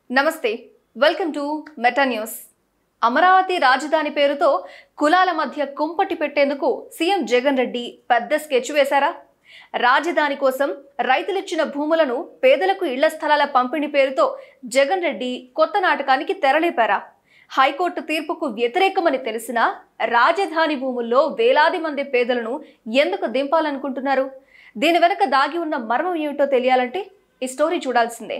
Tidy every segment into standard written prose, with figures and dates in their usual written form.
నమస్తే welcome to Meta news. Amaravati రాజధాని పేరుతో కులాల మధ్య కుంపటి పెట్టేందుకు సీఎం జగన్ రెడ్డి పెద్ద స్కెచ్ వేశారా? రాజధాని కోసం రైతులిచ్చిన భూములను పేదలకు ఇళ్ల స్థలాల పంపిణీ పేరుతో జగన్ రెడ్డి కొత్త నాటకానికి తెరలేపారా? హైకోర్టు తీర్పుకు వ్యతిరేకమని తెలిసినా రాజధాని భూముల్లో వేలాది మంది పేదలను ఎందుకు దింపాలనుకుంటున్నారు? దీని వెనక దాగి ఉన్న మర్మం ఏమిటో తెలియాలంటే ఈ స్టోరీ చూడాల్సిందే.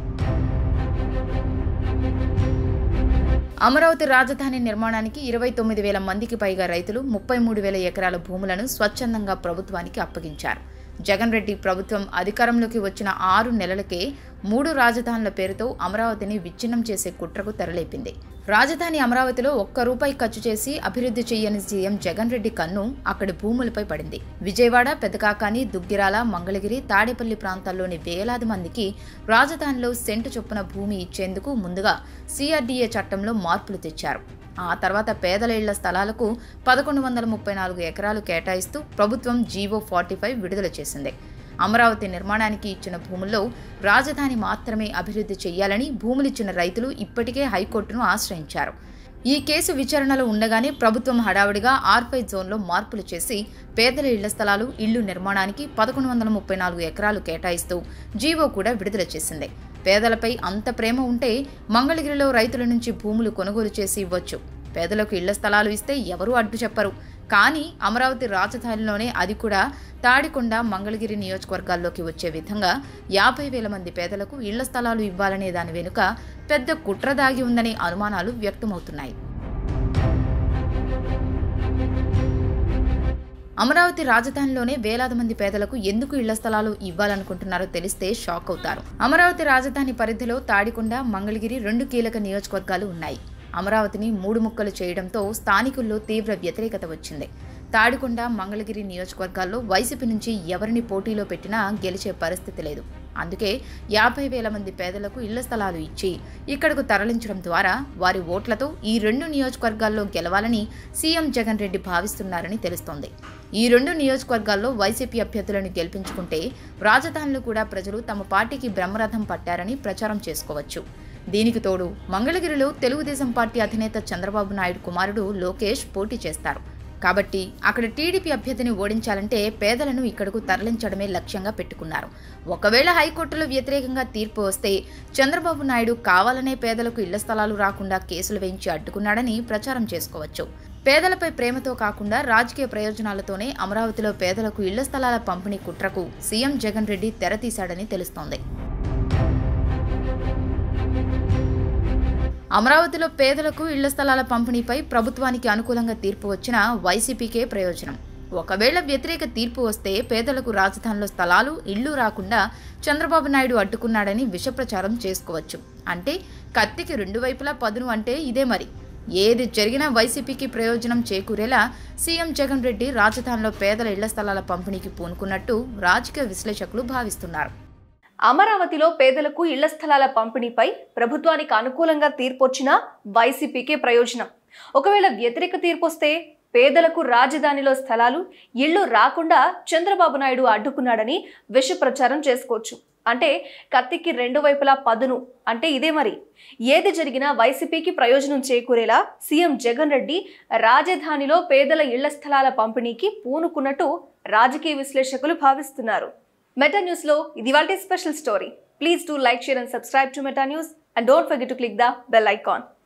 అమరావతి రాజధాని నిర్మాణానికి 29,000 మందికి పైగా రైతులు 33,000 ఎకరాల భూములను స్వచ్ఛందంగా ప్రభుత్వానికి అప్పగించారు. జగన్ రెడ్డి ప్రభుత్వం అధికారంలోకి వచ్చిన 6 నెలలకే 3 రాజధానుల పేరుతో అమరావతిని విచ్ఛిన్నం చేసే కుట్రకు తెరలేపింది. రాజధాని అమరావతిలో ₹1 ఖర్చు చేసి అభివృద్ధి చేయని సీఎం జగన్ రెడ్డి కన్ను అక్కడి భూములపై పడింది. విజయవాడ, పెదకాకాని, దుగ్గిరాల, మంగళగిరి, తాడేపల్లి ప్రాంతాల్లోని వేలాది మందికి రాజధానిలో సెంటు చొప్పున భూమి ఇచ్చేందుకు ముందుగా CRDA చట్టంలో మార్పులు తెచ్చారు. ఆ తర్వాత పేదల ఇళ్ల స్థలాలకు 1134 ఎకరాలు కేటాయిస్తూ ప్రభుత్వం జీవో 45 విడుదల చేసింది. అమరావతి నిర్మాణానికి ఇచ్చిన భూముల్లో రాజధాని మాత్రమే అభివృద్ధి చేయాలని భూములిచ్చిన రైతులు ఇప్పటికే హైకోర్టును ఆశ్రయించారు. ఈ కేసు విచారణలో ఉండగానే ప్రభుత్వం హడావుడిగా R5 జోన్లో మార్పులు చేసి పేదల ఇళ్ల స్థలాలు, ఇళ్లు నిర్మాణానికి 1134 ఎకరాలు కేటాయిస్తూ జీవో కూడా విడుదల చేసింది. పేదలపై అంత ప్రేమ ఉంటే మంగళగిరిలో రైతుల నుంచి భూములు కొనుగోలు చేసి ఇవ్వచ్చు. పేదలకు ఇళ్ల స్థలాలు ఇస్తే ఎవరూ అడ్డు చెప్పరు. కానీ అమరావతి రాజధానిలోనే, అది కూడా తాడికొండ, మంగళగిరి నియోజకవర్గాల్లోకి వచ్చే విధంగా 50,000 మంది పేదలకు ఇళ్ల స్థలాలు ఇవ్వాలనే దాని వెనుక పెద్ద కుట్ర దాగి ఉందనే అనుమానాలు వ్యక్తమవుతున్నాయి. అమరావతి రాజధానిలోనే వేలాది మంది పేదలకు ఎందుకు ఇళ్ల స్థలాలు ఇవ్వాలనుకుంటున్నారో తెలిస్తే షాక్ అవుతారు. అమరావతి రాజధాని పరిధిలో తాడికొండ, మంగళగిరి 2 కీలక నియోజకవర్గాలు ఉన్నాయి. అమరావతిని 3 ముక్కలు చేయడంతో స్థానికుల్లో తీవ్ర వ్యతిరేకత వచ్చింది. తాడికొండ, మంగళగిరి నియోజకవర్గాల్లో వైసీపీ నుంచి ఎవరిని పోటీలో పెట్టినా గెలిచే పరిస్థితి లేదు. అందుకే 50,000 మంది పేదలకు ఇళ్ల స్థలాలు ఇచ్చి ఇక్కడకు తరలించడం ద్వారా వారి ఓట్లతో ఈ 2 నియోజకవర్గాల్లో గెలవాలని సీఎం జగన్ రెడ్డి భావిస్తున్నారని తెలుస్తోంది. ఈ 2 నియోజకవర్గాల్లో వైసీపీ అభ్యర్థులను గెలిపించుకుంటే రాజధానిలో కూడా ప్రజలు తమ పార్టీకి బ్రహ్మరథం పట్టారని ప్రచారం చేసుకోవచ్చు. దీనికి తోడు మంగళగిరిలో తెలుగుదేశం పార్టీ అధినేత చంద్రబాబు నాయుడు కుమారుడు లోకేష్ పోటీ చేస్తారు. కాబట్టి అక్కడ టీడీపీ అభ్యర్థిని ఓడించాలంటే పేదలను ఇక్కడకు తరలించడమే లక్ష్యంగా పెట్టుకున్నారు. ఒకవేళ హైకోర్టులో వ్యతిరేకంగా తీర్పు వస్తే చంద్రబాబు నాయుడు కావాలనే పేదలకు ఇళ్ల స్థలాలు రాకుండా కేసులు వేయించి అడ్డుకున్నాడని ప్రచారం చేసుకోవచ్చు. పేదలపై ప్రేమతో కాకుండా రాజకీయ ప్రయోజనాలతోనే అమరావతిలో పేదలకు ఇళ్ల స్థలాల పంపిణీ కుట్రకు సీఎం జగన్ రెడ్డి తెరతీశాడని తెలుస్తోంది. అమరావతిలో పేదలకు ఇళ్ల స్థలాల పంపిణీపై ప్రభుత్వానికి అనుకూలంగా తీర్పు వచ్చినా వైసీపీకే ప్రయోజనం. ఒకవేళ వ్యతిరేక తీర్పు వస్తే పేదలకు రాజధానిలో స్థలాలు, ఇళ్లు రాకుండా చంద్రబాబు నాయుడు అడ్డుకున్నాడని విషప్రచారం చేసుకోవచ్చు. అంటే కత్తికి 2 వైపులా పదును అంటే ఇదే మరి. ఏది జరిగినా వైసీపీకి ప్రయోజనం చేకూరేలా సీఎం జగన్ రెడ్డి రాజధానిలో పేదల ఇళ్ల స్థలాల పంపిణీకి పూనుకున్నట్టు రాజకీయ విశ్లేషకులు భావిస్తున్నారు. అమరావతిలో పేదలకు ఇళ్ల స్థలాల పంపిణీపై ప్రభుత్వానికి అనుకూలంగా తీర్పు వచ్చినా వైసీపీకే ప్రయోజనం. ఒకవేళ వ్యతిరేక తీర్పు వస్తే పేదలకు రాజధానిలో స్థలాలు, ఇళ్లు రాకుండా చంద్రబాబు నాయుడు అడ్డుకున్నాడని విష ప్రచారం చేసుకోవచ్చు. అంటే కత్తికి 2 వైపులా పదును అంటే ఇదే మరి. ఏది జరిగినా వైసీపీకి ప్రయోజనం చేకూరేలా సీఎం జగన్ రెడ్డి రాజధానిలో పేదల ఇళ్ల స్థలాల పంపిణీకి పూనుకున్నట్టు రాజకీయ విశ్లేషకులు భావిస్తున్నారు. మెటా న్యూస్ లో ఇది ఇవాల్టి special story. Please do like, share and subscribe to Meta news and don't forget to click the bell icon.